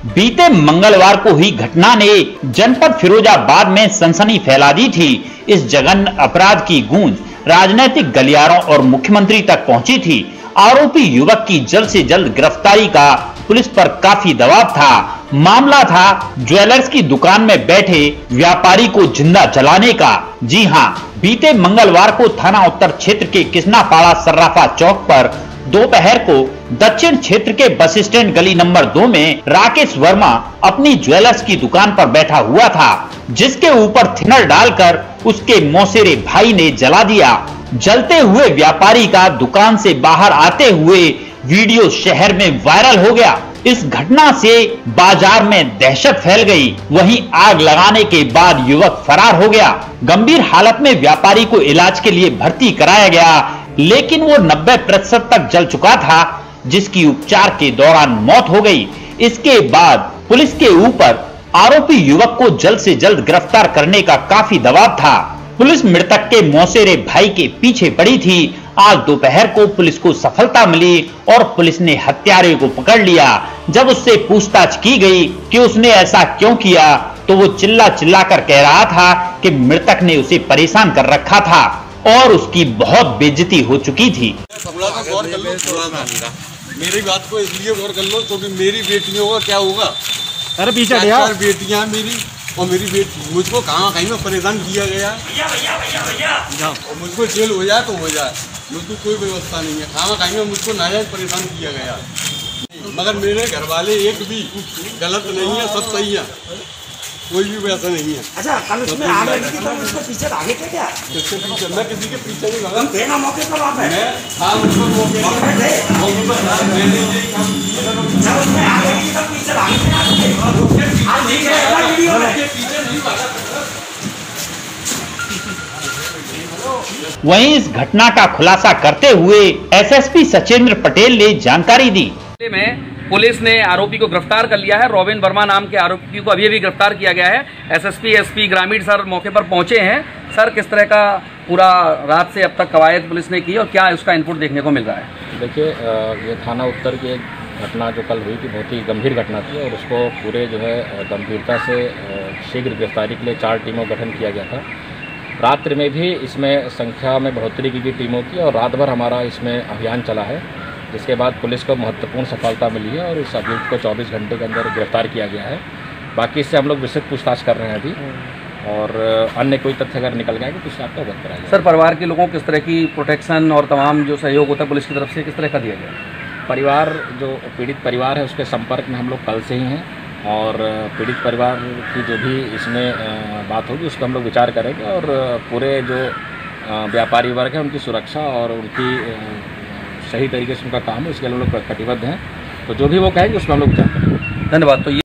बीते मंगलवार को हुई घटना ने जनपद फिरोजाबाद में सनसनी फैला दी थी। इस जघन्य अपराध की गूंज राजनीतिक गलियारों और मुख्यमंत्री तक पहुंची थी। आरोपी युवक की जल्द से जल्द गिरफ्तारी का पुलिस पर काफी दबाव था। मामला था ज्वेलर्स की दुकान में बैठे व्यापारी को जिंदा जलाने का। जी हां, बीते मंगलवार को थाना उत्तर क्षेत्र के किसनापाड़ा सर्राफा चौक पर दोपहर को दक्षिण क्षेत्र के बस स्टैंड गली नंबर 2 में राकेश वर्मा अपनी ज्वेलर्स की दुकान पर बैठा हुआ था, जिसके ऊपर थिनर डालकर उसके मौसेरे भाई ने जला दिया। जलते हुए व्यापारी का दुकान से बाहर आते हुए वीडियो शहर में वायरल हो गया। इस घटना से बाजार में दहशत फैल गई। वहीं आग लगाने के बाद युवक फरार हो गया। गंभीर हालत में व्यापारी को इलाज के लिए भर्ती कराया गया, लेकिन वो 90% तक जल चुका था, जिसकी उपचार के दौरान मौत हो गई। इसके बाद पुलिस के ऊपर आरोपी युवक को जल्द से जल्द गिरफ्तार करने का काफी दबाव था। पुलिस मृतक के मौसेरे भाई के पीछे पड़ी थी। आज दोपहर को पुलिस को सफलता मिली और पुलिस ने हत्यारे को पकड़ लिया। जब उससे पूछताछ की गई कि उसने ऐसा क्यों किया, तो वो चिल्ला चिल्ला कर कह रहा था कि मृतक ने उसे परेशान कर रखा था और उसकी बहुत बेइज्जती हो चुकी थी। मेरी बात को इसलिए गौर कर लो क्योंकि मेरी बेटियों का क्या होगा। अरे पीछे चार बेटियां मेरी और मेरी बेटी, मुझको कहाँ कहीं में परेशान किया गया और मुझको जेल हो जाए तो हो जाए, मुझको कोई व्यवस्था नहीं है। कहाँ कहीं में मुझको नाजायज परेशान किया गया, मगर मेरे घर वाले एक भी गलत नहीं है, सब सही है, कोई भी वैसा नहीं है। अच्छा, कल उसमें आग लगी थी तो उसके पीछे भागे थे क्या? किसके पीछे? मैं किसी के पीछे नहीं भागा। थे ना मौके पर वहाँ पे? हाँ, उसको मौके पर थे। मैंने यही काम किया। जब उसमें आग लगी थी तो पीछे भागे थे ना? आज दिख रहा है वीडियो में। पीछे नहीं भागा। वहीं इस घटना का खुलासा करते हुए एसएसपी सचेंद्र पटेल ने जानकारी दी। में पुलिस ने आरोपी को गिरफ्तार कर लिया है। रॉबिन वर्मा नाम के आरोपी को अभी गिरफ्तार किया गया है। एसएसपी एसपी ग्रामीण सर मौके पर पहुंचे हैं। सर, किस तरह का पूरा रात से अब तक कवायद पुलिस ने की और क्या उसका इनपुट देखने को मिल रहा है? देखिए, ये थाना उत्तर की एक घटना जो कल हुई थी बहुत ही गंभीर घटना थी और उसको पूरे जो है गंभीरता से शीघ्र गिरफ्तारी के लिए 4 टीमों का गठन किया गया था। रात्रि में भी इसमें संख्या में बढ़ोतरी की गई टीमों की और रात भर हमारा इसमें अभियान चला है, जिसके बाद पुलिस को महत्वपूर्ण सफलता मिली है और इस अभियुक्त को 24 घंटे के अंदर गिरफ्तार किया गया है। बाकी इससे हम लोग विस्तृत पूछताछ कर रहे हैं अभी और अन्य कोई तथ्य अगर निकल गया तो उससे आपको अवगत कराया। सर, परिवार के लोगों को किस तरह की प्रोटेक्शन और तमाम जो सहयोग होता है पुलिस की तरफ से किस तरह का दिया गया? परिवार, जो पीड़ित परिवार है उसके संपर्क में हम लोग कल से ही हैं और पीड़ित परिवार की जो भी इसमें बात होगी उस पर हम लोग विचार करेंगे और पूरे जो व्यापारी वर्ग है उनकी सुरक्षा और उनकी सही तरीके से उनका काम है, इसके लिए हम लोग कटिबद्ध हैं। तो जो भी वो कहेंगे उसमें हम लोग विचार करेंगे। धन्यवाद। तो